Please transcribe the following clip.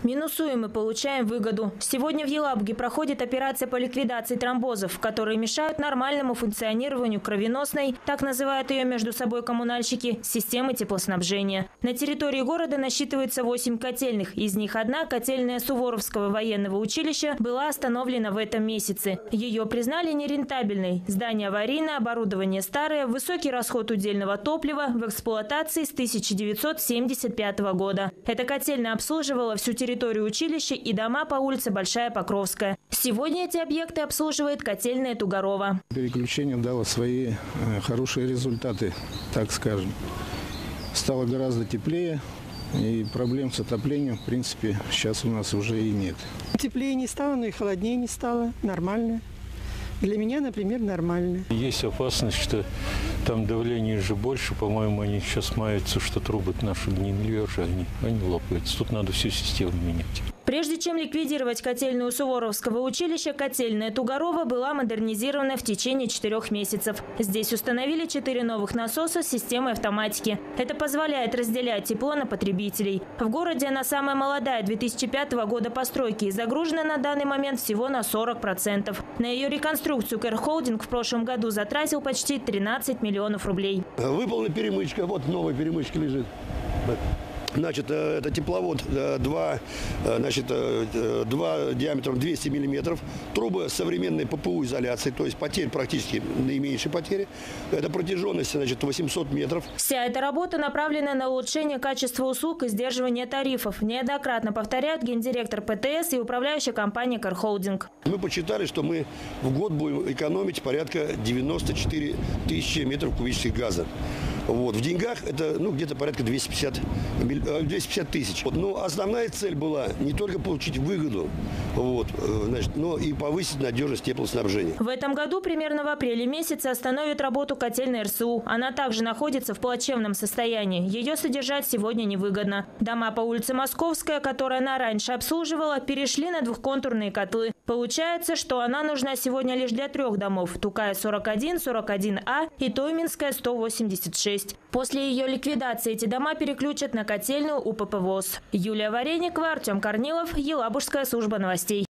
Минусуем и получаем выгоду. Сегодня в Елабуге проходит операция по ликвидации тромбозов, которые мешают нормальному функционированию кровеносной, так называют ее между собой коммунальщики, системы теплоснабжения. На территории города насчитывается 8 котельных. Из них одна, котельная Суворовского военного училища, была остановлена в этом месяце. Ее признали нерентабельной. Здание аварийное, оборудование старое, высокий расход удельного топлива, в эксплуатации с 1975 года. Эта котельная обслуживала всю территорию училища и дома по улице Большая Покровская. Сегодня эти объекты обслуживает котельная Тугорова. Переключение дало свои хорошие результаты, так скажем. Стало гораздо теплее, и проблем с отоплением, в принципе, сейчас у нас уже и нет. Теплее не стало, но и холоднее не стало. Нормально. Для меня, например, нормально. Есть опасность, что там давление же больше. По-моему, они сейчас маются, что трубы наши гнили уже, они лопаются. Тут надо всю систему менять. Прежде чем ликвидировать котельную Суворовского училища, котельная Тугорова была модернизирована в течение 4 месяцев. Здесь установили 4 новых насоса с системой автоматики. Это позволяет разделять тепло на потребителей. В городе она самая молодая, 2005 года постройки, и загружена на данный момент всего на 40%. На ее реконструкцию Кэр-холдинг в прошлом году затратил почти 13 миллионов рублей. Выполнена перемычка, вот новая перемычка лежит. Значит, это тепловод 2 диаметром 200 миллиметров. Трубы современной ППУ изоляции, то есть потерь практически наименьшие потери. Это протяженность, значит, 800 метров. Вся эта работа направлена на улучшение качества услуг и сдерживание тарифов. Неоднократно повторяют гендиректор ПТС и управляющая компания «Кэр-холдинг». Мы посчитали, что мы в год будем экономить порядка 94 тысячи метров кубических газа. Вот. В деньгах это где-то порядка 250 тысяч. Но основная цель была не только получить выгоду, но и повысить надежность теплоснабжения. В этом году, примерно в апреле месяце, остановят работу котельной РСУ. Она также находится в плачевном состоянии. Ее содержать сегодня невыгодно. Дома по улице Московская, которые она раньше обслуживала, перешли на двухконтурные котлы. Получается, что она нужна сегодня лишь для 3 домов – Тукая 41, 41А и Тойминская 186. После ее ликвидации эти дома переключат на котельную УПП ВОС. Юлия Вареникова, Артем Корнилов, Елабужская служба новостей.